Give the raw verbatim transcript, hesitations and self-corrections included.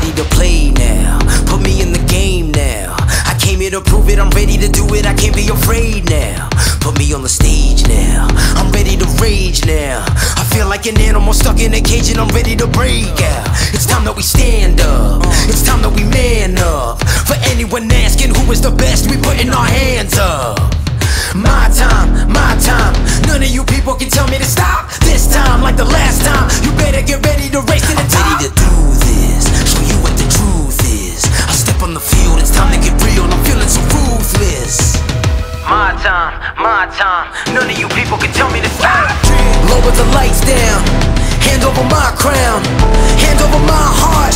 ready to play now. Put me in the game now. I came here to prove it, I'm ready to do it, I can't be afraid now. Put me on the stage now, I'm ready to rage now. I feel like an animal stuck in a cage and I'm ready to break out. It's time that we stand up, it's time that we man up. For anyone asking who is the best, we putting our hands up. My time, my time, none of you people can tell me to stop. This time, like the last time, you better get ready to race to the top. I'm ready to do this, show you what the truth is. I step on the field, it's time to get real, I'm feeling so ruthless. My time, my time, none of you people can tell me to stop. Lower the lights down, hand over my crown, hand over my heart.